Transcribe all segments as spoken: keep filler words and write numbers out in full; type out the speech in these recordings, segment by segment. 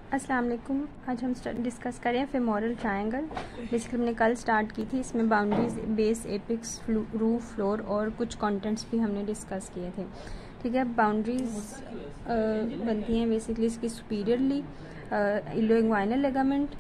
अस्सलाम वालेकुम। आज हम डिस्कस करें फेमोरल ट्रायंगल। बेसिकली हमने कल स्टार्ट की थी। इसमें boundaries, base, apex, roof, floor और कुछ कंटेंट्स भी हमने डिस्कस किए थे। ठीक है, बाउंड्रीज बनती हैं बेसिकली इसकी superiorly ilioinguinal ligament,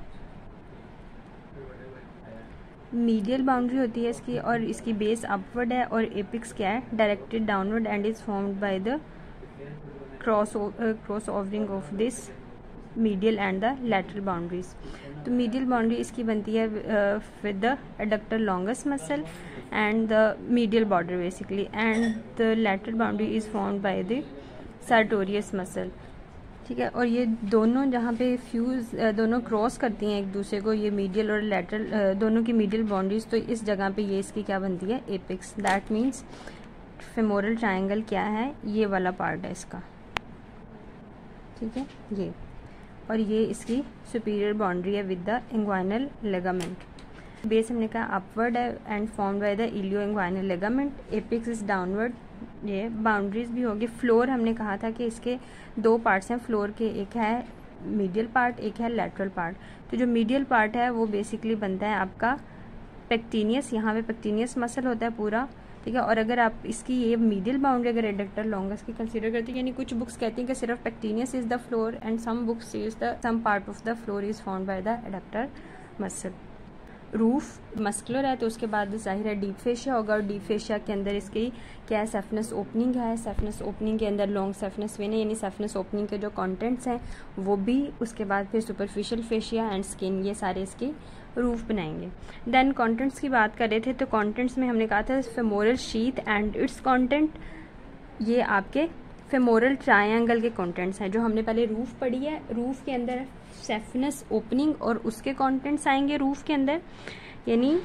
medial boundary होती है इसकी, और इसकी बेस अपवर्ड है और एपिक्स क्या है, directed downward and is formed by the cross cross overing of this medial and the lateral boundaries. तो मीडियल बाउंड्री इसकी बनती है with the adductor longus muscle and the medial border basically, and the lateral boundary is formed by the sartorius muscle. ठीक है, और ये दोनों जहाँ पे फ्यूज दोनों क्रॉस करती हैं एक दूसरे को, ये मीडियल और लैटरल दोनों की मीडियल बाउंड्रीज, तो इस जगह पे ये इसकी क्या बनती है, apex. That means femoral triangle क्या है, ये वाला पार्ट है इसका। ठीक है, ये और ये इसकी सुपीरियर बाउंड्री है with the inguinal ligament. Base हमने कहा अपवर्ड है and formed by the ilioinguinal ligament. Apex is downward. ये बाउंड्रीज भी होगी। फ्लोर हमने कहा था कि इसके दो पार्ट्स हैं फ्लोर के, एक है मीडियल पार्ट, एक है लैटरल पार्ट। तो जो मीडियल पार्ट है वो बेसिकली बनता है आपका पेक्टिनियस, यहाँ पे पेक्टिनियस मसल होता है पूरा। ठीक है, और अगर आप इसकी ये मीडियल बाउंड्री अगर एडक्टर लॉन्गस की कंसीडर करते हैं, यानी कुछ बुक्स कहती हैं कि सिर्फ pectineus is the floor and some books is the some part of the floor is formed by the adductor muscle. Roof muscular है तो उसके बाद जाहिर है डीप फेशिया होगा, और डीप फेशिया के अंदर इसकी क्या है, सेफनस ओपनिंग है। सेफनस ओपनिंग के अंदर लॉन्ग सेफनस वेन है, यानी सेफनस ओपनिंग के जो कंटेंट्स हैं वो भी, उसके बाद फिर सुपरफिशियल फेशिया एंड स्किन, ये सारे इसकी रूफ बनाएंगे। देन कंटेंट्स की बात कर रहे थे, तो कंटेंट्स में हमने कहा था femoral sheath and its content, ये आपके फेमोरल ट्रायंगल के कंटेंट्स हैं। जो हमने पहले रूफ पढ़ी है, रूफ के अंदर सेफनस ओपनिंग और उसके कंटेंट्स आएंगे रूफ के अंदर, यानी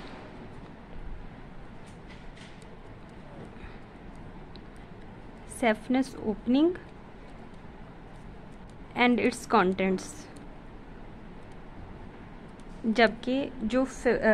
saphenous opening and its contents. जबकि जो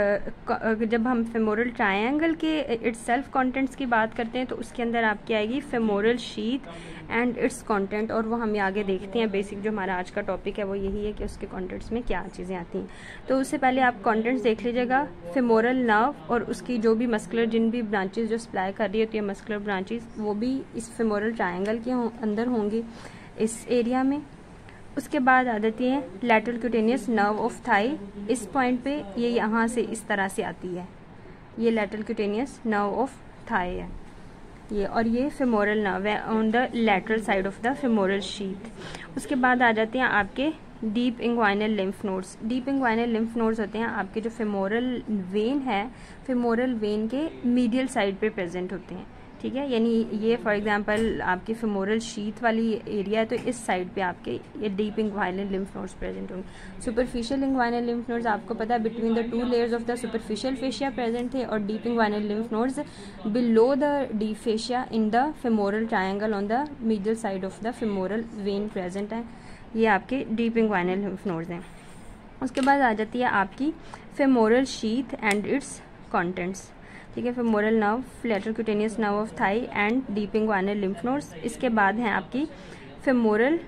जब हम फेमोरल ट्रायंगल के इट्स सेल्फ कंटेंट्स की बात करते हैं तो उसके अंदर आपकी आएगी femoral sheath and its content, और वो हम आगे देखते हैं। बेसिक जो हमारा आज का टॉपिक है वो यही है कि उसके कंटेंट्स में क्या चीज़ें आती हैं। तो उससे पहले आप कंटेंट्स देख लीजिएगा। फेमोरल नर्व और उसकी जो भी मस्कुलर जिन भी ब्रांचेस जो सप्लाई कर रही होती है मस्कुलर ब्रांचेस, वो भी इस फेमोरल ट्रायंगल के अंदर होंगी इस एरिया में। उसके बाद आ जाती है lateral cutaneous nerve of thigh. इस पॉइंट पे ये यहाँ से इस तरह से आती है, ये lateral cutaneous nerve of thigh है ये, और ये फेमोरल नर्व है on the lateral side of the femoral sheath. उसके बाद आ जाते हैं आपके deep inguinal lymph nodes. Deep inguinal lymph nodes होते हैं आपके जो फेमोरल वेन है, फेमोरल वेन के मीडियल साइड पे प्रेजेंट होते हैं। ठीक है, यानी ये फॉर एग्जांपल आपकी फेमोरल शीथ वाली एरिया है तो इस साइड पे आपके ये deep inguinal lymph nodes present होंगे। सुपरफिशियल इंग्वाइनल लिम्फ नोड्स आपको पता है between the two layers of the superficial fascia present थे, और deep inguinal lymph nodes below the deep fascia in the femoral triangle on the medial side of the femoral vein present है। ये आपके deep inguinal lymph nodes हैं। उसके बाद आ जाती है आपकी femoral sheath and its contents. ठीक है, femoral nerve, lateral cutaneous nerve of thigh and deep inguinal lymph nodes. इसके बाद हैं आपकी femoral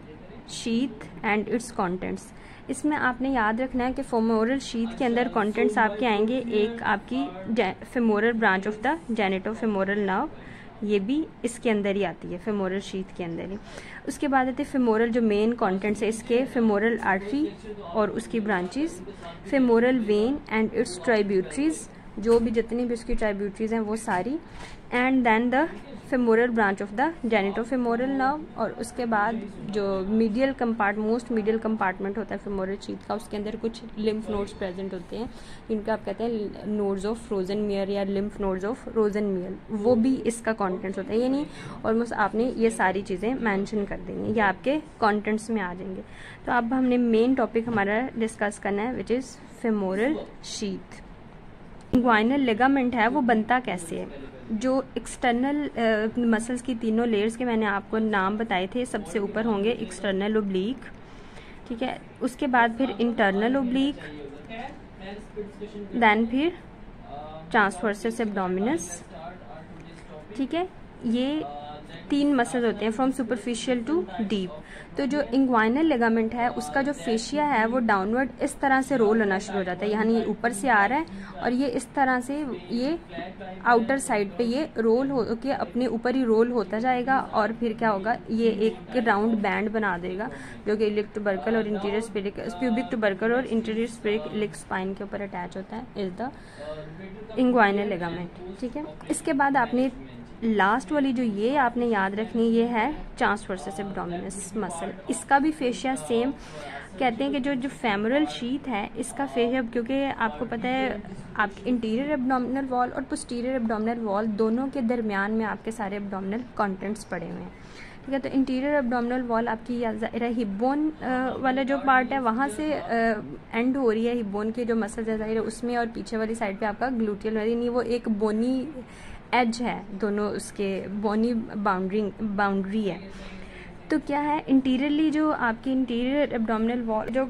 sheath and its contents. इसमें आपने याद रखना है कि फेमोरल शीथ के अंदर कंटेंट्स आपके आएंगे, एक आपकी femoral branch of the genitofemoral nerve, ये भी इसके अंदर ही आती है, फेमोरल शीथ के अंदर ही। उसके बाद आते हैं फेमोरल जो मेन कंटेंट्स है इसके, फेमोरल आर्टरी और उसकी branches, femoral vein and its tributaries, जो भी जितनी भी उसकी ट्राइब्यूटरीज हैं वो सारी, and then the femoral branch of the genitofemoral nerve. और उसके बाद जो medial compart most medial compartment होता है फेमोरल शीथ का, उसके अंदर कुछ लिम्फ नोड्स प्रेजेंट होते हैं जिनका आप कहते हैं नोड्स ऑफ रोजनमेयर या लिम्फ नोड्स ऑफ रोजनमेयर, वो भी इसका कंटेंट्स होता है। यानी ऑलमोस्ट आपने ये सारी चीज़ें मेंशन कर देंगे, ये आपके कंटेंट्स में आ जाएंगे। तो अब हमने मेन टॉपिक हमारा डिस्कस करना है which is femoral sheath. Inguinal ligament है वो बनता कैसे है? जो एक्सटर्नल मसल्स की तीनों लेयर्स के मैंने आपको नाम बताए थे, सबसे ऊपर होंगे एक्सटर्नल ओब्लिक, ठीक है, उसके बाद फिर इंटरनल ओब्लिक, देन फिर ट्रांसवर्सस एब्डोमिनस। ठीक है, ये तीन मसल्स होते हैं फ्रॉम सुपरफिशियल टू डीप। तो जो इंग्वाइनल लिगामेंट है उसका जो फेशिया है वो डाउनवर्ड इस तरह से रोल होना शुरू हो जाता है, यानी ये ऊपर से आ रहा है और ये इस तरह से ये आउटर साइड पे ये रोल हो के अपने ऊपर ही रोल होता जाएगा और फिर क्या होगा, ये एक राउंड बैंड बना देगा जो कि इलिक ट्यूबरकल और इंटीरियर स्फेरिक प्यूबिक ट्यूबरकल और इंटीरियर स्फेरिक इलिक स्पाइन के ऊपर अटैच होता है, इज द इंग्वाइनल लिगामेंट। ठीक है, इसके बाद आपने लास्ट वाली जो ये आपने याद रखनी, ये है ट्रांसवर्सस एब्डोमिनस मसल। इसका भी फेशिया सेम कहते हैं कि जो जो फेमोरल शीथ है इसका फेशिया, क्योंकि आपको पता है आप इंटीरियर एब्डोमिनल वॉल और पोस्टीरियर एब्डोमिनल वॉल दोनों के दरमियान में आपके सारे एब्डोमिनल कंटेंट्स पड़े हुए हैं। ठीक है, तो इंटीरियर एब्डोमिनल वॉल आपकी हिप बोन वाला जो पार्ट है वहाँ से एंड हो रही है, हिप बोन की जो मसल है ज़ाहिर है उसमें, और पीछे वाली साइड पे आपका ग्लूटियल यानी वो एक बोनी एज है, दोनों उसके बोनी बाउंड्री बाउंड्री है। तो क्या है, इंटीरियरली जो आपकी इंटीरियर एब्डोमिनल वॉल जो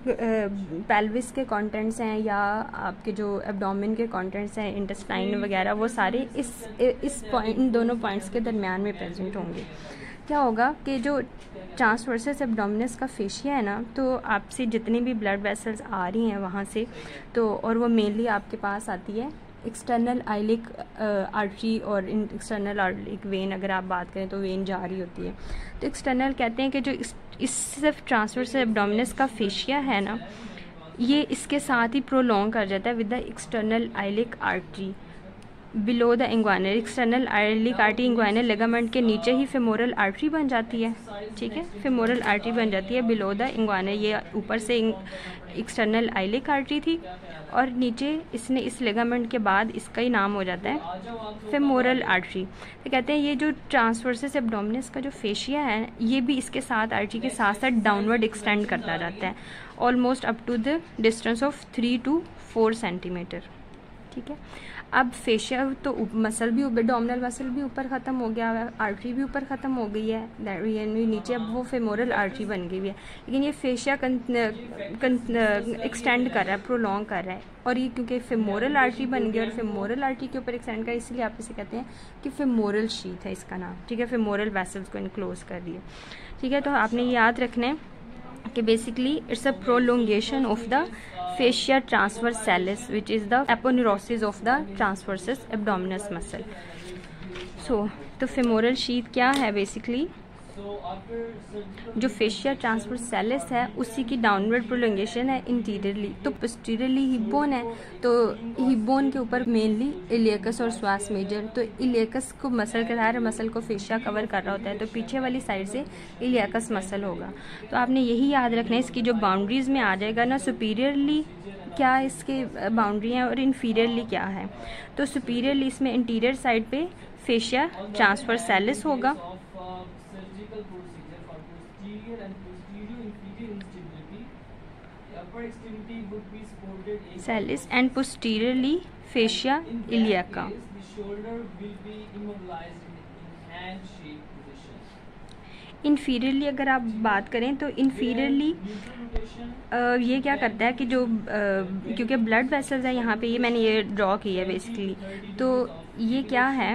पेल्विस के कंटेंट्स हैं या आपके जो एब्डोमिन के कंटेंट्स हैं इंटेस्टाइन वगैरह, वो सारे इस इस पॉइंट इन दोनों पॉइंट्स के दरमियान में प्रेजेंट होंगे। क्या होगा कि जो ट्रांसवर्सस एब्डोमिनस का फेशिया है ना, तो आपसे जितनी भी ब्लड वेसल्स आ रही हैं वहाँ से, तो और वो मेनली आपके पास आती है एक्सटर्नल आइलिक आर्टरी और एक्सटर्नल आइलिक वेन, अगर आप बात करें तो वेन जा रही होती है। तो एक्सटर्नल कहते हैं कि जो इस, इस सिर्फ ट्रांसवर्सस एब्डोमिनस का फेशिया है ना, ये इसके साथ ही प्रोलॉन्ग कर जाता है with the external iliac artery below the inguinal. External iliac artery inguinal ligament के नीचे ही फेमोरल आर्टरी बन जाती है। ठीक है, फेमोरल आर्टरी बन जाती है बिलो द इंग्वाइनल। ये ऊपर से एक्सटर्नल आइलिक आर्टरी थी और नीचे इसने इस लिगामेंट के बाद इसका ही नाम हो जाता है फेमोरल आर्टरी। तो कहते हैं ये जो ट्रांसवर्सस एब्डोमिनस का जो फेशिया है ये भी इसके साथ आर्टरी के साथ साथ डाउनवर्ड एक्सटेंड करता जाता है almost up to the distance of three to four centimetre. ठीक है, अब फेशिया तो मसल भी एब्डोमिनल मसल भी ऊपर ख़त्म हो गया है, आर्टरी भी ऊपर ख़त्म हो गई है, यानी नीचे अब वो फेमोरल आर्टरी बन गई है, लेकिन ये फेशिया एक्सटेंड कर रहा है, प्रोलॉन्ग कर रहा है। और ये क्योंकि फेमोरल आर्टरी बन गई और फेमोरल आर्टरी के ऊपर एक्सटेंड कर, इसलिए आप इसे कहते हैं कि फेमोरल शीथ है इसका नाम। ठीक है, फेमोरल वेसल्स को इनक्लोज कर रही है। ठीक है, तो आपने ये याद रखना है कि basically it's a prolongation of the fascia transversalis which is the aponeurosis of the transversus abdominis muscle. So तो फेमोरल शीथ क्या है, बेसिकली जो फेशिया ट्रांसवर्सैलिस है उसी की डाउनवर्ड प्रोलोंगेशन है इंटीरियरली। तो पोस्टीरियरली हिप बोन है, तो हिप बोन के ऊपर मेनली इलियकस और स्वास मेजर, तो इलियकस को मसल के सारे मसल को फेशिया कवर कर रहा होता है, तो पीछे वाली साइड से इलियकस मसल होगा। तो आपने यही याद रखना है, इसकी जो बाउंड्रीज में आ जाएगा ना, सुपीरियरली क्या इसके बाउंड्री हैं और इन्फीरियरली क्या है। तो सुपीरियरली इसमें इंटीरियर साइड पे फेशिया ट्रांसवर्सैलिस होगा सैलिस and posteriorly fascia iliaca. Inferiorly अगर आप बात करें तो इन्फीरियरली ये क्या करता है कि जो uh, क्योंकि ब्लड वेसल्स है यहाँ पे, ये मैंने ये ड्रॉ की है बेसिकली, तो ये क्या है,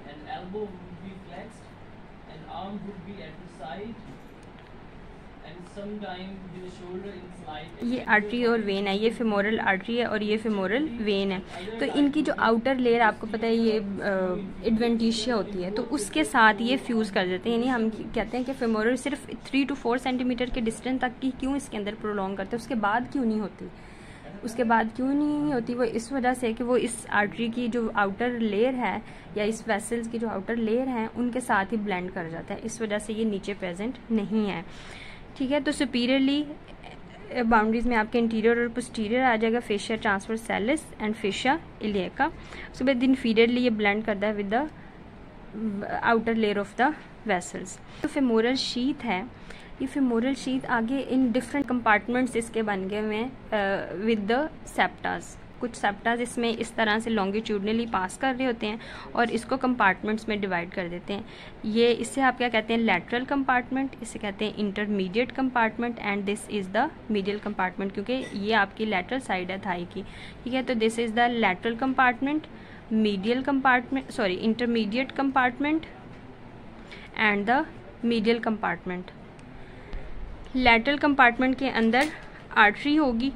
ये आर्टरी और वेन है, ये फेमोरल आर्टरी है और ये फेमोरल वेन है। तो इनकी जो आउटर लेयर आपको पता है ये एडवेंटिशिया होती है, तो उसके साथ ये फ्यूज़ कर देते हैं। यानी हम कहते हैं कि फेमोरल सिर्फ थ्री टू फोर सेंटीमीटर के डिस्टेंस तक की क्यों इसके अंदर प्रोलॉन्ग करते हैं, उसके बाद क्यों नहीं होती, उसके बाद क्यों नहीं होती वो इस वजह से कि वो इस आर्टरी की जो आउटर लेयर है या इस वेसल्स की जो आउटर लेयर है उनके साथ ही ब्लेंड कर जाता है, इस वजह से ये नीचे प्रेजेंट नहीं है। ठीक है, तो सुपीरियरली बाउंड्रीज में आपके इंटीरियर और पोस्टीरियर आ जाएगा fascia transversalis and fascia iliaca. उसके बाद इन्फीरियरली ये ब्लेंड करता है with the outer layer of the vessels. तो फेमोरल शीथ है, ये फेमोरल शीथ आगे इन डिफरेंट कंपार्टमेंट्स इसके बन गए हुए हैं विद द सेप्टास। कुछ सेप्टास इसमें इस तरह से लॉन्गिट्यूडनली पास कर रहे होते हैं और इसको कंपार्टमेंट्स में डिवाइड कर देते हैं। ये इससे आप क्या कहते हैं, लैटरल कंपार्टमेंट, इसे कहते हैं intermediate compartment and this is the medial compartment, क्योंकि ये आपकी लैटरल साइड है थाई की। ठीक है, तो this is the lateral compartment, medial compartment, sorry intermediate compartment and the medial compartment. Lateral compartment के अंदर आर्टरी होगी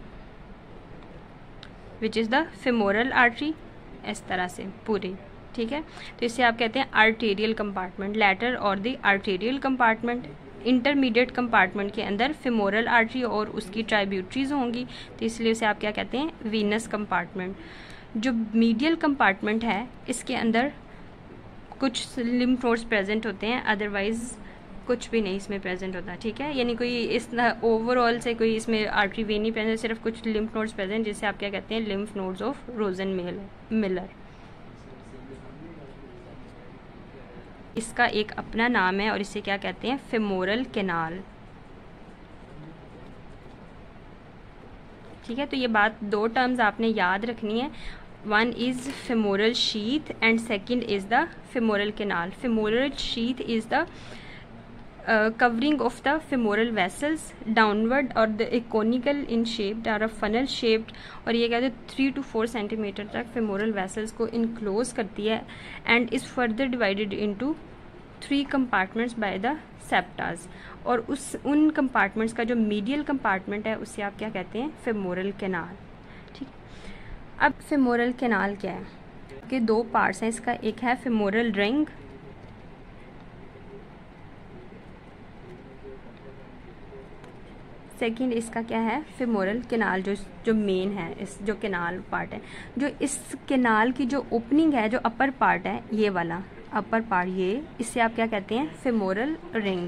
which is the femoral artery, इस तरह से पूरी, ठीक है। तो इसे आप कहते हैं आर्टेरियल कंपार्टमेंट, लैटर और the arterial compartment. Intermediate compartment के अंदर फेमोरल आर्टरी और उसकी ट्राइब्यूटरीज होंगी, तो इसलिए उसे आप क्या कहते हैं, वीनस कंपार्टमेंट। जो मीडियल कंपार्टमेंट है इसके अंदर कुछ लिम्फ नोड्स प्रेजेंट होते हैं, अदरवाइज कुछ भी नहीं इसमें प्रेजेंट होता, ठीक है। यानी कोई इस ओवरऑल से कोई इसमें आर्टरी वेन नहीं प्रेजेंट, सिर्फ कुछ लिम्फ नोड्स प्रेजेंट, जिसे आप क्या कहते हैं, lymph nodes of Rosenmuller. इसका एक अपना नाम है और इसे क्या कहते हैं, फेमोरल कैनाल, ठीक है। तो ये बात, दो टर्म्स आपने याद रखनी है, one is femoral sheath and second is the femoral canal. Femoral sheath is the covering of the femoral vessels downward और द कोनिकल इन शेप्ड और फनल शेप्ड, और ये कहते हैं थ्री टू फोर सेंटीमीटर तक फेमोरल वेसल्स को enclose करती है and is further divided into three compartments by the septas. और उस उन कंपार्टमेंट्स का जो मीडियल कंपार्टमेंट है उसे आप क्या कहते हैं, फेमोरल कैनाल, ठीक। अब फेमोरल कैनाल क्या है, कि दो पार्ट्स हैं इसका, एक है फेमोरल रिंग सेकंड इसका क्या है, फेमोरल कैनाल, जो जो मेन है, इस जो कैनाल पार्ट है, जो इस कैनाल की जो ओपनिंग है, जो अपर पार्ट है, ये वाला अपर पार्ट, ये इससे आप क्या कहते हैं, फेमोरल रिंग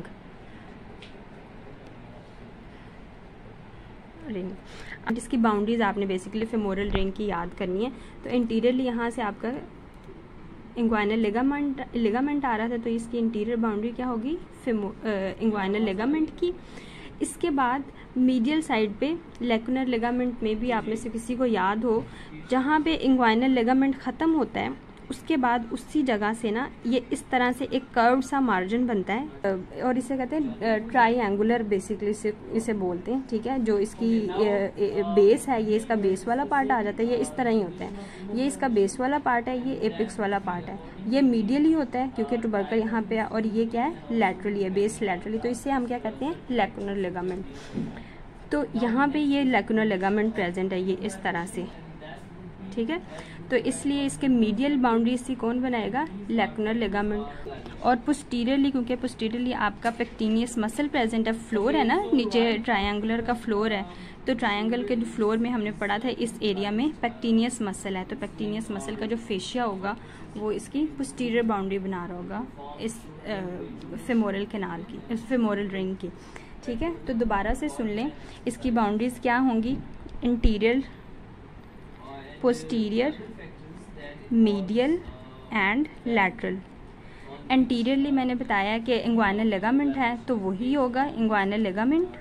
रिंग। अब इसकी बाउंड्रीज आपने बेसिकली फेमोरल रिंग की याद करनी है। तो इंटीरियरली यहाँ से आपका इंग्वाइनल लिगामेंट लिगामेंट आ रहा था, तो इसकी इंटीरियर बाउंड्री क्या होगी, फेमो इंग्वाइनल लिगामेंट की। इसके बाद मीडियल साइड पे लेकुनर लिगामेंट में भी आप में से किसी को याद हो, जहाँ पे इंग्वाइनल लिगामेंट ख़त्म होता है उसके बाद उसी जगह से ना ये इस तरह से एक कर्व सा मार्जिन बनता है और इसे कहते हैं ट्राईएंगुलर, बेसिकली इसे इसे बोलते हैं, ठीक है। जो इसकी बेस है, ये इसका बेस वाला पार्ट आ जाता है, ये इस तरह ही होता है, ये इसका बेस वाला पार्ट है, ये एपिक्स वाला पार्ट है, ये मीडियल ही होता है क्योंकि ट्यूबरकल यहाँ पे है, और ये क्या है, लैटरली है, बेस लैटरली, तो इसे हम क्या कहते हैं, लेकुनर लिगामेंट। तो यहाँ पे ये लेकुनर लिगामेंट प्रेजेंट है, ये इस तरह से, ठीक है। तो इसलिए इसके मीडियल बाउंड्री से कौन बनाएगा, लेकुनर लिगामेंट। और पोस्टीरियरली, क्योंकि पोस्टीरियरली आपका पेक्टिनियस मसल प्रेजेंट है, फ्लोर है ना, नीचे ट्रायंगुलर का फ्लोर है, तो ट्रायंगल के फ्लोर में हमने पढ़ा था इस एरिया में पेक्टिनियस मसल है, तो पेक्टिनियस मसल का जो फेशिया होगा वो इसकी पोस्टीरियर बाउंड्री बना रहा होगा इस फेमोरल कैनाल की, इस फेमोरल रिंग की, ठीक है। तो दोबारा से सुन लें, इसकी बाउंड्रीज क्या होंगी, interior, posterior, medial and lateral. Anteriorly मैंने बताया कि इंग्वाइनल लिगामेंट है, तो वही होगा inguinal ligament.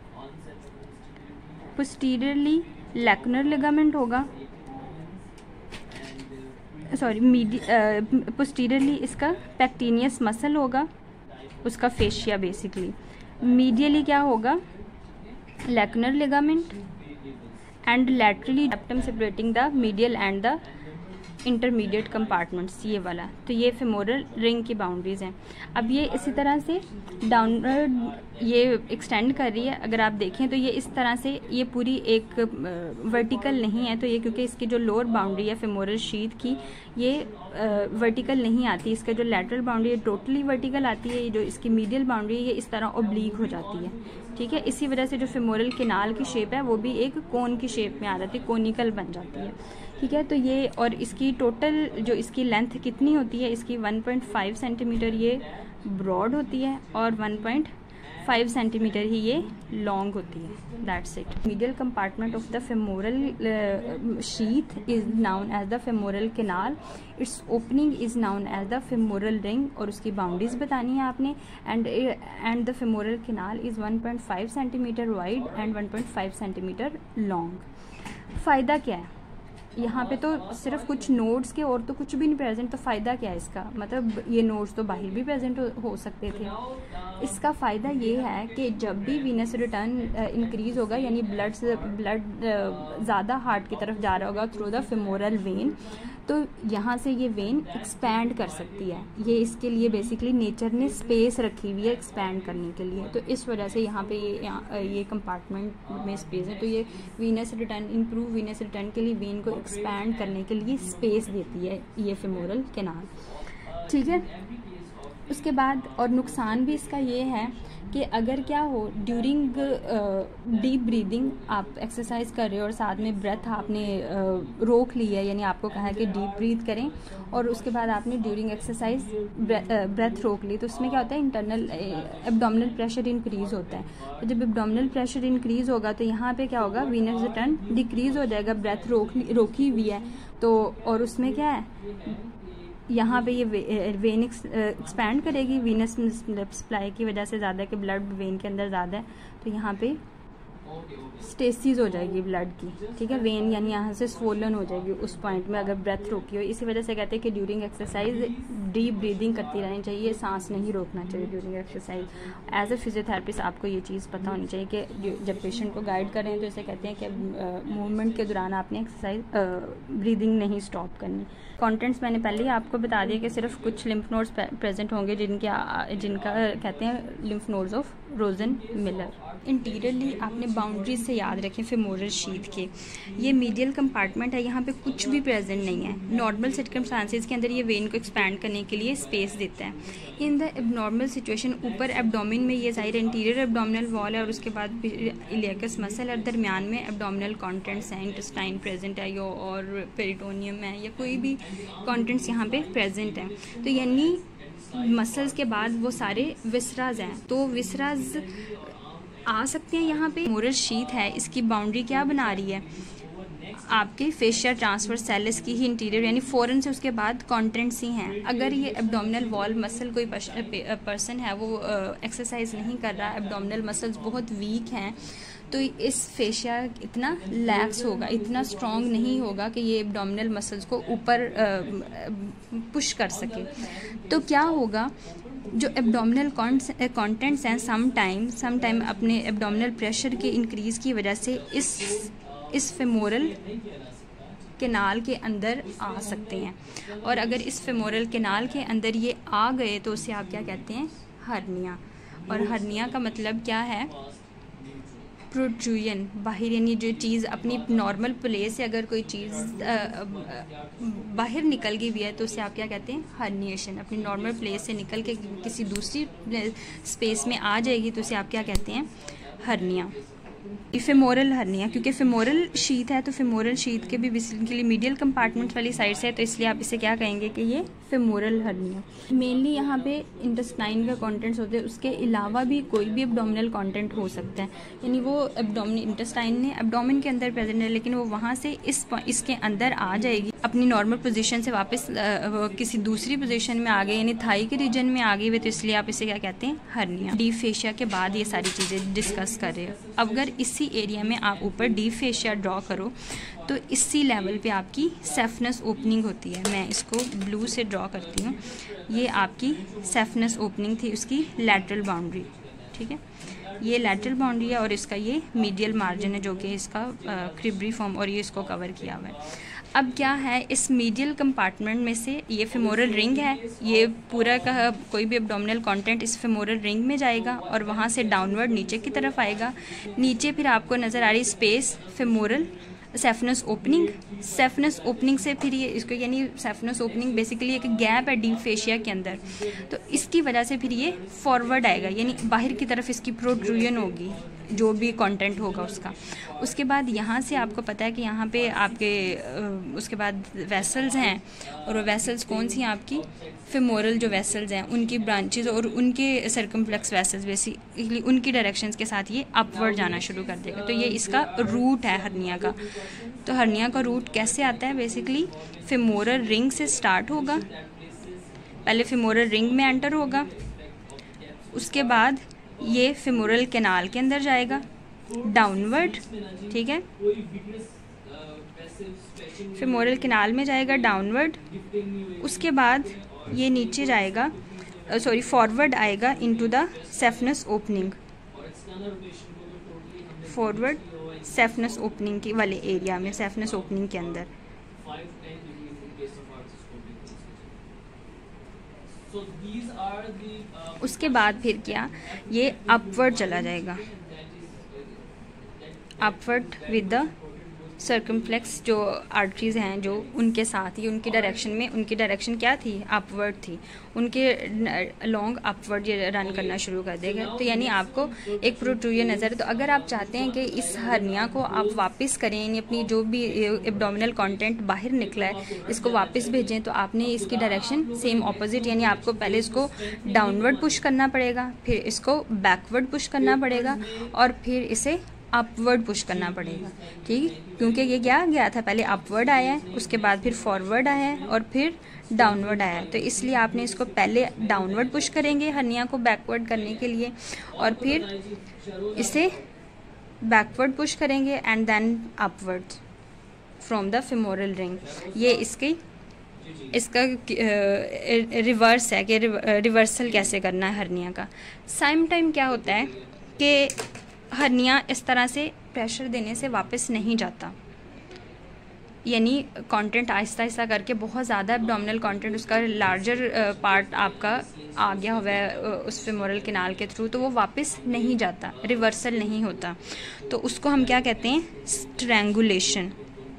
Posteriorly lacunar ligament होगा, सॉरी मीडी पोस्टीरियरली इसका पेक्टिनियस मसल होगा, उसका फेशिया बेसिकली। मीडियली क्या होगा, lacunar ligament, and laterally septum separating the medial and the intermediate compartments, ये वाला। तो ये फेमोरल रिंग की बाउंड्रीज हैं। अब ये इसी तरह से डाउनवर्ड ये एक्सटेंड कर रही है, अगर आप देखें तो ये इस तरह से, ये पूरी एक वर्टिकल नहीं है, तो ये क्योंकि इसकी जो लोअर बाउंड्री है फेमोरल शीथ की, ये वर्टिकल नहीं आती, इसका जो लैटरल बाउंड्री है टोटली वर्टिकल आती है, जो इसकी मीडियल बाउंड्री है ये इस तरह ओब्लीक हो जाती है, ठीक है। इसी वजह से जो फेमोरल कैनाल की शेप है वो भी एक कोन की शेप में आ जाती है, कोनिकल बन जाती है, ठीक है। तो ये, और इसकी टोटल जो इसकी लेंथ कितनी होती है, इसकी वन पॉइंट फाइव सेंटीमीटर ये ब्रॉड होती है और वन पॉइंट फाइव सेंटीमीटर ही ये लॉन्ग होती है, that's it. Medial compartment of the femoral sheath is known as the femoral canal, its opening is known as the femoral ring, और उसकी बाउंड्रीज बतानी है आपने। And and the femoral canal is one point five centimetre wide and one point five centimetre long. फ़ायदा क्या है, यहाँ पे तो सिर्फ कुछ नोड्स के और तो कुछ भी नहीं प्रेजेंट, तो फ़ायदा क्या है इसका? मतलब ये नोड्स तो बाहर भी प्रेजेंट हो, हो सकते थे। इसका फ़ायदा ये है कि जब भी वीनस रिटर्न इंक्रीज़ होगा, यानी ब्लड ब्लड ज़्यादा हार्ट की तरफ जा रहा होगा थ्रू द फेमोरल वेन, तो यहाँ से ये वेन एक्सपैंड कर सकती है। ये इसके लिए बेसिकली नेचर ने स्पेस रखी हुई है एक्सपैंड करने के लिए, तो इस वजह से यहाँ पे ये यहाँ ये कंपार्टमेंट में स्पेस है, तो ये venous return improve venous return के लिए वेन को एक्सपैंड करने के लिए स्पेस देती है ये फेमोरल कैनाल, ठीक है। उसके बाद और नुकसान भी इसका ये है कि अगर क्या हो ड्यूरिंग डीप ब्रीदिंग आप एक्सरसाइज कर रहे हो और साथ में ब्रेथ आपने uh, रोक ली है, यानी आपको कहा है कि डीप ब्रीथ करें, और उसके बाद आपने ड्यूरिंग एक्सरसाइज ब्रेथ रोक ली, तो उसमें क्या होता है इंटरनल एब्डोमिनल प्रेशर इंक्रीज़ होता है। तो जब एब्डोमिनल प्रेशर इंक्रीज़ होगा तो यहाँ पे क्या होगा, वीनस रिटर्न डिक्रीज़ हो जाएगा, ब्रेथ रोक रोकी हुई है तो, और उसमें क्या है यहाँ पे ये वे, वेन एक्सपैंड करेगी वीनस सप्लाई की वजह से ज़्यादा, कि ब्लड वेन के अंदर ज़्यादा है, तो यहाँ पे स्टेसिस हो जाएगी ब्लड की, ठीक है। वेन यानी यहाँ से स्वोलन हो जाएगी उस पॉइंट में अगर ब्रेथ रोकी हो। इसी वजह से कहते हैं कि ड्यूरिंग एक्सरसाइज डीप ब्रीदिंग करती रहनी चाहिए, सांस नहीं रोकना चाहिए during exercise. As a physiotherapist आपको ये चीज़ पता होनी चाहिए कि जब पेशेंट को गाइड करें तो इसे कहते हैं कि मूवमेंट के दौरान आपने एक्सरसाइज ब्रीदिंग नहीं स्टॉप करनी। कंटेंट्स मैंने पहले ही आपको बता दिया कि सिर्फ कुछ लिम्फ नोड्स प्रेजेंट होंगे जिनके जिनका कहते हैं lymph nodes of Rosenmuller. Interiorly आपने बाउंड्रीज से याद रखें फेमोरल शीथ के, ये मीडियल कंपार्टमेंट है, यहाँ पे कुछ भी प्रेजेंट नहीं है। नॉर्मल सर्कमस्टांसेस के अंदर ये वेन को एक्सपैंड करने के लिए स्पेस देता है। इन द एबनॉर्मल सिचुएशन ऊपर एब्डोमिन में ये जाहिर इंटीरियर एब्डोमिनल वॉल है और उसके बाद इलियकस मसल और दरमियान में एब्डोमिनल कॉन्टेंट्स हैं, इंटेस्टाइन प्रेजेंट है यो और पेरिटोनियम है, या कोई भी कॉन्टेंट्स यहाँ पे प्रेजेंट हैं। तो यानी मसल्स के बाद वो सारे विसराज हैं, तो विसराज आ सकते हैं यहाँ पे। फेमोरल शीथ है, इसकी बाउंड्री क्या बना रही है, आपके फेशिया ट्रांसवर्स सेल्स की ही इंटीरियर, यानी फोरन से उसके बाद कॉन्टेंट्स ही हैं। अगर ये एब्डोमिनल वॉल मसल कोई पर्सन है वो एक्सरसाइज नहीं कर रहा, एब्डोमिनल मसल्स बहुत वीक हैं, तो इस फेशिया इतना लैक्स होगा, इतना स्ट्रॉन्ग नहीं होगा कि ये एब्डोमिनल मसल्स को ऊपर पुश कर सके। तो क्या होगा, जो एब्डोमिनल कॉन्टेंट्स हैं सम टाइम सम टाइम अपने एब्डोमिनल प्रेशर के इंक्रीज़ की वजह से इस इस फेमोरल कैनाल के अंदर आ सकते हैं, और अगर इस फेमोरल कैनाल के अंदर ये आ गए तो उसे आप क्या कहते हैं, हर्निया। और हर्निया का मतलब क्या है, प्रोट्रूजन, बाहर, यानी जो चीज़ अपनी नॉर्मल प्लेस से अगर कोई चीज़ बाहर निकल गई हुई है तो उसे आप क्या कहते हैं, हर्निएशन। अपनी नॉर्मल प्लेस से निकल के किसी दूसरी स्पेस में आ जाएगी तो उसे आप क्या कहते हैं, हर्निया। फेमोरल हर्निया, क्योंकि फेमोरल शीथ है तो फेमोरल शीथ के भी बेसिकली मीडियल कंपार्टमेंट वाली साइड से है, तो इसलिए आप इसे क्या कहेंगे कि ये फेमोरल हर्निया। मेनली यहाँ पे इंटेस्टाइन का कंटेंट्स होते हैं, उसके अलावा भी कोई भी एब्डोमिनल कंटेंट हो सकता है, यानी वो एब्डोमिन इंटेस्टाइन ने एब्डोमिन के अंदर प्रेजेंट है लेकिन वो वहाँ से इस इसके अंदर आ जाएगी, अपनी नॉर्मल पोजीशन से वापस किसी दूसरी पोजीशन में आ गई, यानी थाई के रीजन में आ गई हुई, तो इसलिए आप इसे क्या कहते हैं, हर्निया। डीप फेशिया के बाद ये सारी चीज़ें डिस्कस कर रहे हो। अगर इसी एरिया में आप ऊपर डीप फेशिया ड्रॉ करो तो इसी लेवल पे आपकी सेफनस ओपनिंग होती है। मैं इसको ब्लू से ड्रॉ करती हूँ, ये आपकी सेफनस ओपनिंग थी, उसकी लैटरल बाउंड्री, ठीक है। ये लैटरल बाउंड्री है और इसका ये मीडियल मार्जिन है जो कि इसका क्रिब्री फॉर्म, और ये इसको कवर किया हुआ है। अब क्या है, इस मीडियल कंपार्टमेंट में से ये फेमोरल रिंग है, ये पूरा का कोई भी एब्डोमिनल कंटेंट इस फेमोरल रिंग में जाएगा और वहाँ से डाउनवर्ड नीचे की तरफ आएगा। नीचे फिर आपको नज़र आ रही space femoral saphenous opening, saphenous opening से फिर ये इसको, यानी सेफनस ओपनिंग बेसिकली एक गैप है डीप फेशिया के अंदर, तो इसकी वजह से फिर ये फॉरवर्ड आएगा, यानी बाहर की तरफ इसकी प्रोट्रूजन होगी जो भी कंटेंट होगा उसका। उसके बाद यहाँ से आपको पता है कि यहाँ पे आपके उसके बाद वेसल्स हैं, और वो वेसल्स कौन सी हैं, आपकी फेमोरल जो वेसल्स हैं उनकी ब्रांचेस और उनके सर्कमफ्लेक्स वेसल्स बेसिकली उनकी डायरेक्शंस के साथ ये अपवर्ड जाना शुरू कर देगा। तो ये इसका रूट है हर्निया का। तो हर्निया का रूट कैसे आता है, बेसिकली फेमोरल रिंग से स्टार्ट होगा, पहले फेमोरल रिंग में एंटर होगा, उसके बाद ये फेमोरल कैनाल के अंदर जाएगा डाउनवर्ड, ठीक है, फेमोरल कैनाल में जाएगा डाउनवर्ड, उसके बाद ये नीचे जाएगा, सॉरी फॉरवर्ड आएगा into the saphenous opening, forward saphenous opening के वाले एरिया में, सेफनस ओपनिंग के अंदर। उसके बाद फिर क्या, ये अपवर्ड चला जाएगा, अपवर्ड विद द सर्कमफ्लेक्स जो आर्टरीज हैं जो उनके साथ ही उनकी डायरेक्शन में, उनकी डायरेक्शन क्या थी, अपवर्ड थी, उनके लॉन्ग अपवर्ड ये रन करना शुरू कर देगा। तो यानी आपको एक प्रोट्रूजन नज़र है। तो अगर आप चाहते हैं कि इस हर्निया को आप वापस करें, यानी अपनी जो भी एब्डोमिनल कंटेंट बाहर निकला है इसको वापस भेजें, तो आपने इसकी डायरेक्शन सेम ऑपोजिट, यानी आपको पहले इसको डाउनवर्ड पुश करना पड़ेगा, फिर इसको बैकवर्ड पुश करना पड़ेगा और फिर इसे अपवर्ड पुश करना पड़ेगा। ठीक, क्योंकि ये क्या गया था, पहले अपवर्ड आया है, उसके बाद फिर फॉरवर्ड आया है और फिर डाउनवर्ड आया है। तो इसलिए आपने इसको पहले डाउनवर्ड पुश करेंगे हर्निया को बैकवर्ड करने के लिए, और फिर इसे बैकवर्ड पुश करेंगे and then upward from the femoral ring. ये इसकी इसका रिवर्स है कि रिवर्सल कैसे करना है हर्निया का। साइम टाइम क्या होता है कि हर्निया इस तरह से प्रेशर देने से वापस नहीं जाता, यानी कंटेंट आहिस्ता आहिस्ता करके बहुत ज़्यादा एब्डोमिनल कंटेंट उसका लार्जर पार्ट आपका आ गया हुआ है उस फेमोरल कैनाल के थ्रू, तो वो वापस नहीं जाता, रिवर्सल नहीं होता। तो उसको हम क्या कहते हैं, स्ट्रैंगुलेशन।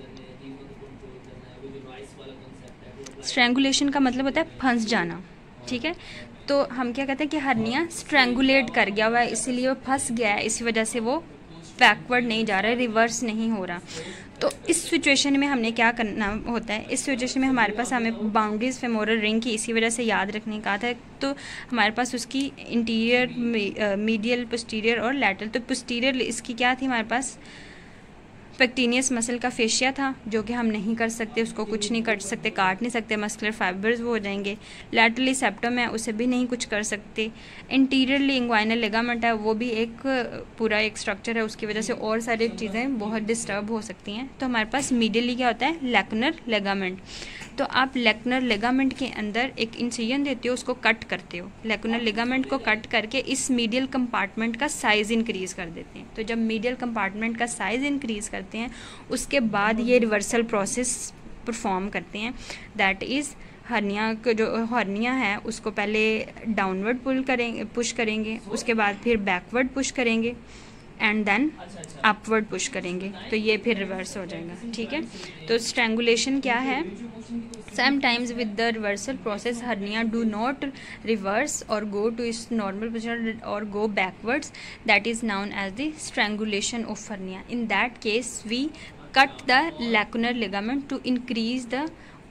स्ट्रैंगुलेशन का मतलब होता है फंस जाना। ठीक है, तो हम क्या कहते हैं कि हर्निया स्ट्रैंगुलेट कर गया हुआ है, इसीलिए वो फंस गया है, इसी वजह से वो बैकवर्ड नहीं जा रहा है, रिवर्स नहीं हो रहा। तो इस सिचुएशन में हमने क्या करना होता है, इस सिचुएशन में हमारे पास हमें बाउंड्रीज फेमोरल रिंग की इसी वजह से याद रखने का था। तो हमारे पास उसकी इंटीरियर, मीडियल, पोस्टीरियर और लैटरल। तो पोस्टीरियर इसकी क्या थी, हमारे पास पेक्टिनियस मसल का फेशिया था, जो कि हम नहीं कर सकते, उसको कुछ नहीं कर सकते, काट नहीं सकते, मस्कुलर फाइबर्स वो हो जाएंगे। लैटरली सेप्टम है, उसे भी नहीं कुछ कर सकते। इंटीरियरली इंग्वाइनल लिगामेंट है, वो भी एक पूरा एक स्ट्रक्चर है, उसकी वजह से और सारी चीज़ें बहुत डिस्टर्ब हो सकती हैं। तो हमारे पास मीडियली क्या होता है, लैक्यूनर लिगामेंट। तो आप लैक्यूनर लिगामेंट के अंदर एक इंसिजन देते हो, उसको कट करते हो, लैक्यूनर लिगामेंट को कट करके इस मीडियल कंपार्टमेंट का साइज़ इंक्रीज़ कर देते हैं। तो जब मीडियल कंपार्टमेंट का साइज़ इंक्रीज़ करते हैं, उसके बाद ये रिवर्सल प्रोसेस परफॉर्म करते हैं। दैट इज़ हर्निया को, जो हर्निया है उसको पहले डाउनवर्ड पुल करेंगे, पुश करेंगे, उसके बाद फिर बैकवर्ड पुश करेंगे एंड देन अपवर्ड पुश करेंगे, तो ये फिर रिवर्स हो जाएगा। ठीक है, तो स्ट्रैंगुलेशन क्या है, sometimes with the reversal process hernia do not reverse or go to its normal position or go backwards, that is known as the strangulation of hernia. In that case we cut the lacunar ligament to increase the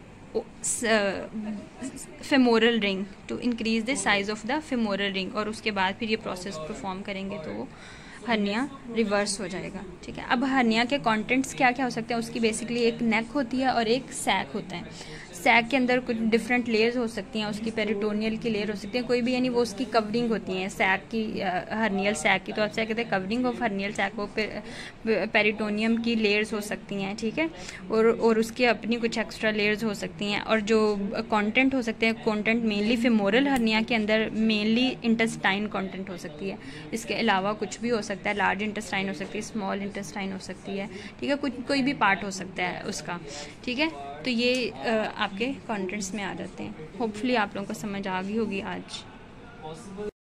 uh, femoral ring, to increase the size of the femoral ring, और उसके बाद फिर ये process perform करेंगे तो वो hernia reverse हो जाएगा। ठीक है, अब हर्निया के कंटेंट्स क्या क्या हो सकते हैं, उसकी बेसिकली एक नेक होती है और एक सैक होता है। सैक के अंदर कुछ डिफरेंट लेयर्स हो सकती हैं, उसकी पेरिटोनियल की लेयर हो सकती है, कोई भी, यानी वो उसकी कवरिंग होती है सैक की, हर्नियल सैक की। तो आप क्या कहते हैं, कवरिंग ऑफ हर्नियल सैक, वो पेरिटोनियम की लेयर्स हो सकती हैं। ठीक है, और और उसकी अपनी कुछ एक्स्ट्रा लेयर्स हो सकती हैं। और जो कंटेंट हो सकते हैं, कंटेंट मेनली फेमोरल हर्निया के अंदर मेनली इंटेस्टाइन कंटेंट हो सकती है, इसके अलावा कुछ भी हो सकता है, लार्ज इंटेस्टाइन हो सकती है, स्मॉल इंटेस्टाइन हो सकती है। ठीक है, कुछ कोई भी पार्ट हो सकता है उसका। ठीक है, तो ये आपके कंटेंट्स में आ जाते हैं। होपफुली आप लोगों को समझ आ गई होगी आज।